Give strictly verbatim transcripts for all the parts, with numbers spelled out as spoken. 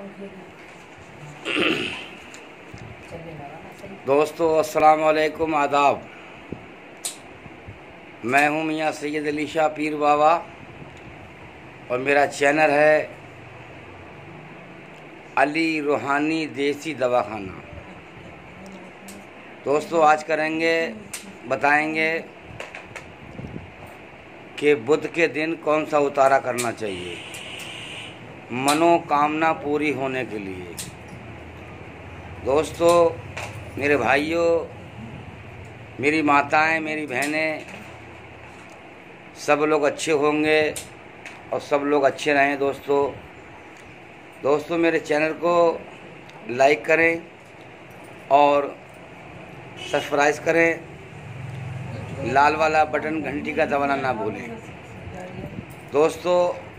दोस्तों अस्सलाम वालेकुम, आदाब। मैं हूं मियाँ सैयद अली शाह पीर बाबा और मेरा चैनल है अली रूहानी देसी दवाखाना। दोस्तों आज करेंगे बताएंगे कि बुध के दिन कौन सा उतारा करना चाहिए मनोकामना पूरी होने के लिए। दोस्तों, मेरे भाइयों, मेरी माताएं, मेरी बहनें, सब लोग अच्छे होंगे और सब लोग अच्छे रहें। दोस्तों दोस्तों मेरे चैनल को लाइक करें और सब्सक्राइब करें, लाल वाला बटन घंटी का दबाना ना भूलें। दोस्तों,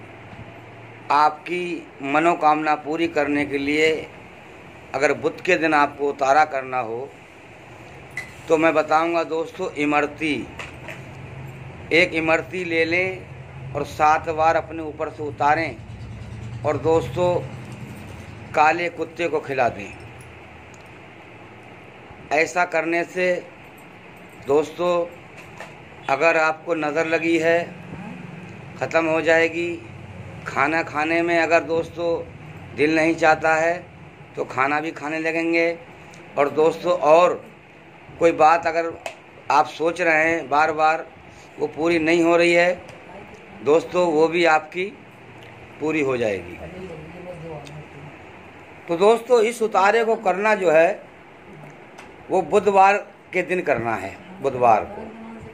आपकी मनोकामना पूरी करने के लिए अगर बुध के दिन आपको उतारा करना हो तो मैं बताऊंगा दोस्तों, इमरती एक इमरती ले लें और सात बार अपने ऊपर से उतारें और दोस्तों काले कुत्ते को खिला दें। ऐसा करने से दोस्तों अगर आपको नज़र लगी है ख़त्म हो जाएगी। खाना खाने में अगर दोस्तों दिल नहीं चाहता है तो खाना भी खाने लगेंगे। और दोस्तों और कोई बात अगर आप सोच रहे हैं बार बार वो पूरी नहीं हो रही है दोस्तों, वो भी आपकी पूरी हो जाएगी। तो दोस्तों इस उतारे को करना जो है वो बुधवार के दिन करना है। बुधवार को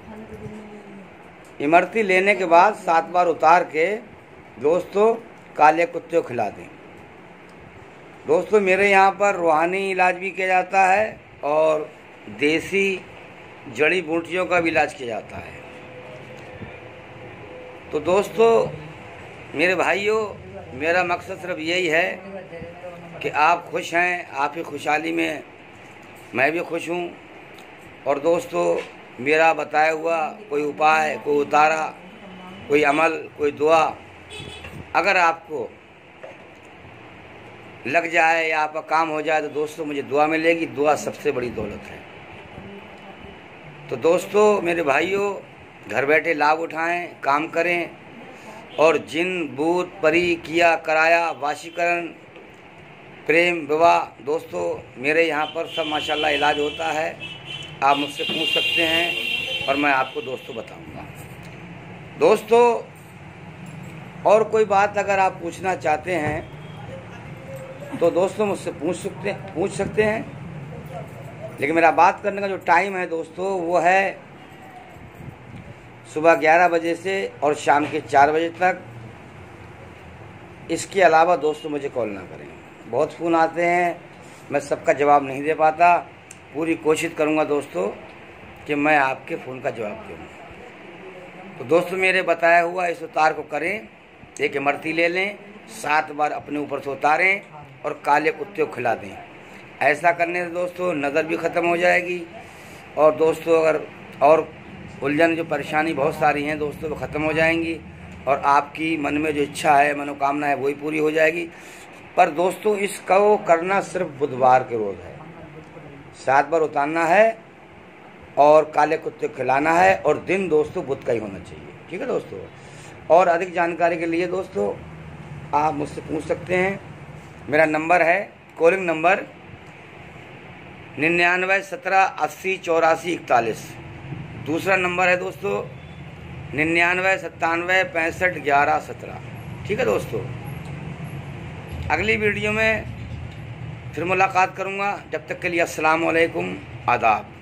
इमरती लेने के बाद सात बार उतार के दोस्तों काले कुत्ते को खिला दें। दोस्तों मेरे यहाँ पर रूहानी इलाज भी किया जाता है और देसी जड़ी बूटियों का भी इलाज किया जाता है। तो दोस्तों मेरे भाइयों, मेरा मकसद सिर्फ यही है कि आप खुश हैं, आपकी खुशहाली में मैं भी खुश हूँ। और दोस्तों मेरा बताया हुआ कोई उपाय, कोई उतारा, कोई अमल, कोई दुआ अगर आपको लग जाए या आपका काम हो जाए तो दोस्तों मुझे दुआ मिलेगी। दुआ सबसे बड़ी दौलत है। तो दोस्तों मेरे भाइयों, घर बैठे लाभ उठाएं, काम करें और जिन भूत परी किया कराया वाशीकरण प्रेम विवाह दोस्तों मेरे यहाँ पर सब माशाल्लाह इलाज होता है। आप मुझसे पूछ सकते हैं और मैं आपको दोस्तों बताऊंगा। दोस्तों और कोई बात अगर आप पूछना चाहते हैं तो दोस्तों मुझसे पूछ सकते पूछ सकते हैं। लेकिन मेरा बात करने का जो टाइम है दोस्तों वो है सुबह ग्यारह बजे से और शाम के चार बजे तक। इसके अलावा दोस्तों मुझे कॉल ना करें। बहुत फ़ोन आते हैं, मैं सबका जवाब नहीं दे पाता। पूरी कोशिश करूंगा दोस्तों कि मैं आपके फ़ोन का जवाब दूँ। तो दोस्तों मेरे बताया हुआ इस उतार को करें। एक इमरती ले लें, सात बार अपने ऊपर से उतारें और काले कुत्ते को खिला दें। ऐसा करने से दोस्तों नज़र भी ख़त्म हो जाएगी और दोस्तों अगर और उलझन जो परेशानी बहुत सारी हैं दोस्तों वो ख़त्म हो जाएंगी और आपकी मन में जो इच्छा है, मनोकामना है, वही पूरी हो जाएगी। पर दोस्तों इसको करना सिर्फ बुधवार के रोज़ है। सात बार उतारना है और काले कुत्ते को खिलाना है और दिन दोस्तों बुध का ही होना चाहिए। ठीक है दोस्तों। और अधिक जानकारी के लिए दोस्तों आप मुझसे पूछ सकते हैं। मेरा नंबर है, कॉलिंग नंबर निन्यानवे सत्रह अस्सी चौरासी इकतालीस। दूसरा नंबर है दोस्तों निन्यानवे सत्तानवे पैंसठ ग्यारह सत्रह। ठीक है दोस्तों। अगली वीडियो में फिर मुलाकात करूँगा। जब तक के लिए अस्सलाम वालेकुम, आदाब।